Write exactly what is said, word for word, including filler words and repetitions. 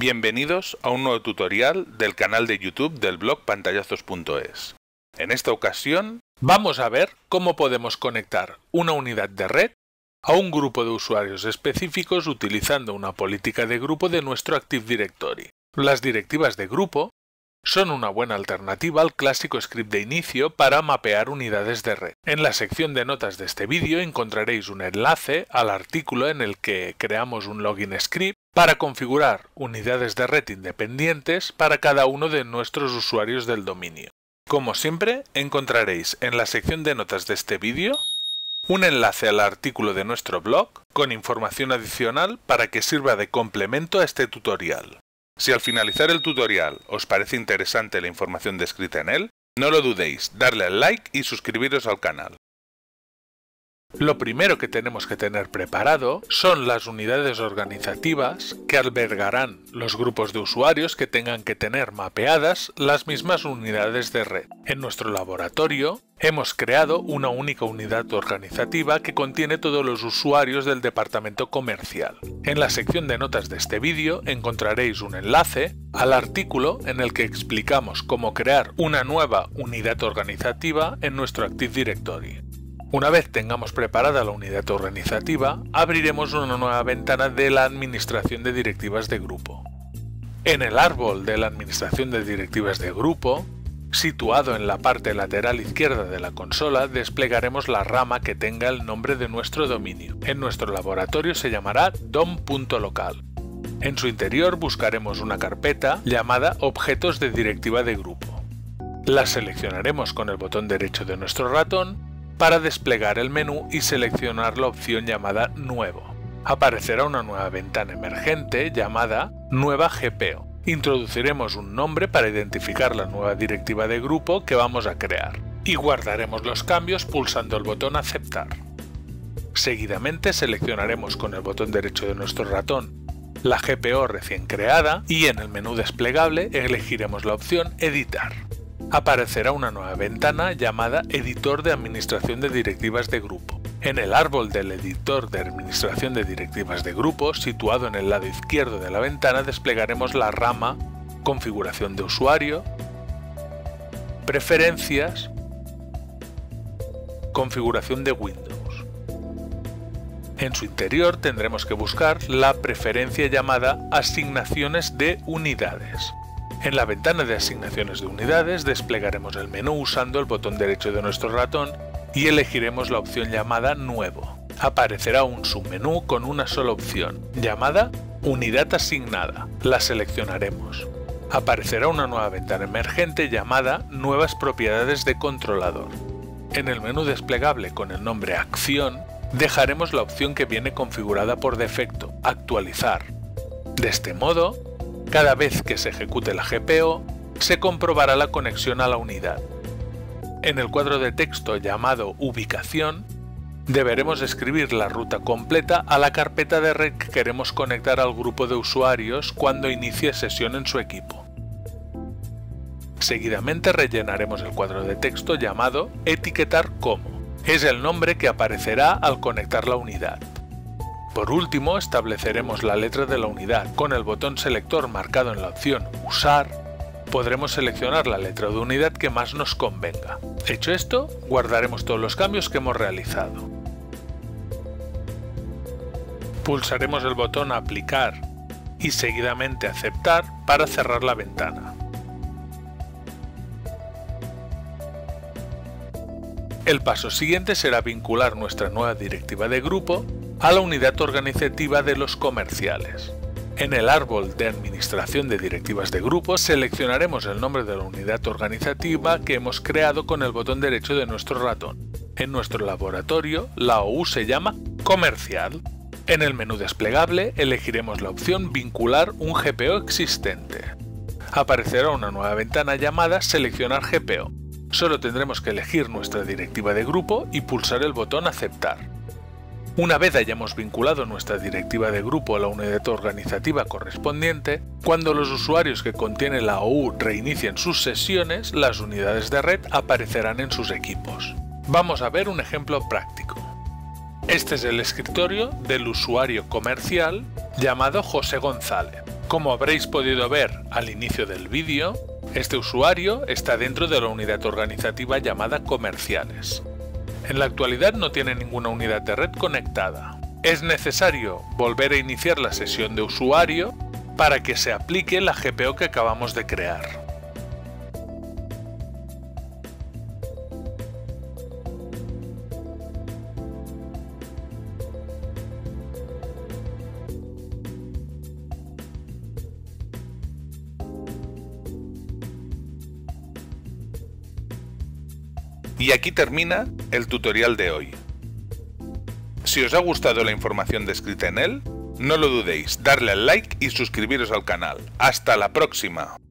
Bienvenidos a un nuevo tutorial del canal de YouTube del blog pantallazos punto es. En esta ocasión vamos a ver cómo podemos conectar una unidad de red a un grupo de usuarios específicos utilizando una política de grupo de nuestro Active Directory. Las directivas de grupo son una buena alternativa al clásico script de inicio para mapear unidades de red. En la sección de notas de este vídeo encontraréis un enlace al artículo en el que creamos un login script para configurar unidades de red independientes para cada uno de nuestros usuarios del dominio. Como siempre, encontraréis en la sección de notas de este vídeo un enlace al artículo de nuestro blog con información adicional para que sirva de complemento a este tutorial. Si al finalizar el tutorial os parece interesante la información descrita en él, no lo dudéis, darle al like y suscribiros al canal. Lo primero que tenemos que tener preparado son las unidades organizativas que albergarán los grupos de usuarios que tengan que tener mapeadas las mismas unidades de red. En nuestro laboratorio hemos creado una única unidad organizativa que contiene todos los usuarios del departamento comercial. En la sección de notas de este vídeo encontraréis un enlace al artículo en el que explicamos cómo crear una nueva unidad organizativa en nuestro Active Directory. Una vez tengamos preparada la unidad organizativa, abriremos una nueva ventana de la administración de directivas de grupo. En el árbol de la administración de directivas de grupo, situado en la parte lateral izquierda de la consola, desplegaremos la rama que tenga el nombre de nuestro dominio. En nuestro laboratorio se llamará dom.local. En su interior buscaremos una carpeta llamada Objetos de directiva de grupo. La seleccionaremos con el botón derecho de nuestro ratón para desplegar el menú y seleccionar la opción llamada Nuevo. Aparecerá una nueva ventana emergente llamada Nueva G P O. Introduciremos un nombre para identificar la nueva directiva de grupo que vamos a crear y guardaremos los cambios pulsando el botón Aceptar. Seguidamente seleccionaremos con el botón derecho de nuestro ratón la G P O recién creada y en el menú desplegable elegiremos la opción Editar. Aparecerá una nueva ventana llamada Editor de Administración de Directivas de Grupo. En el árbol del editor de administración de directivas de grupo, situado en el lado izquierdo de la ventana, desplegaremos la rama Configuración de usuario, Preferencias, Configuración de Windows. En su interior tendremos que buscar la preferencia llamada Asignaciones de unidades. En la ventana de asignaciones de unidades desplegaremos el menú usando el botón derecho de nuestro ratón y elegiremos la opción llamada Nuevo. Aparecerá un submenú con una sola opción, llamada Unidad asignada. La seleccionaremos. Aparecerá una nueva ventana emergente llamada Nuevas propiedades de controlador. En el menú desplegable con el nombre Acción, dejaremos la opción que viene configurada por defecto, Actualizar. De este modo, cada vez que se ejecute la G P O, se comprobará la conexión a la unidad. En el cuadro de texto llamado Ubicación, deberemos escribir la ruta completa a la carpeta de red que queremos conectar al grupo de usuarios cuando inicie sesión en su equipo. Seguidamente rellenaremos el cuadro de texto llamado Etiquetar como. Es el nombre que aparecerá al conectar la unidad. Por último, estableceremos la letra de la unidad. Con el botón selector marcado en la opción Usar, podremos seleccionar la letra de unidad que más nos convenga. Hecho esto, guardaremos todos los cambios que hemos realizado. Pulsaremos el botón Aplicar y seguidamente Aceptar para cerrar la ventana. El paso siguiente será vincular nuestra nueva directiva de grupo a la unidad organizativa de los comerciales. En el árbol de administración de directivas de grupo seleccionaremos el nombre de la unidad organizativa que hemos creado con el botón derecho de nuestro ratón. En nuestro laboratorio, la O U se llama Comercial. En el menú desplegable elegiremos la opción Vincular un G P O existente. Aparecerá una nueva ventana llamada Seleccionar G P O. Solo tendremos que elegir nuestra directiva de grupo y pulsar el botón Aceptar. Una vez hayamos vinculado nuestra directiva de grupo a la unidad organizativa correspondiente, cuando los usuarios que contiene la O U reinicien sus sesiones, las unidades de red aparecerán en sus equipos. Vamos a ver un ejemplo práctico. Este es el escritorio del usuario comercial llamado José González. Como habréis podido ver al inicio del vídeo, este usuario está dentro de la unidad organizativa llamada comerciales. En la actualidad no tiene ninguna unidad de red conectada. Es necesario volver a iniciar la sesión de usuario para que se aplique la G P O que acabamos de crear. Y aquí termina el tutorial de hoy. Si os ha gustado la información descrita en él, no lo dudéis, darle al like y suscribiros al canal. ¡Hasta la próxima!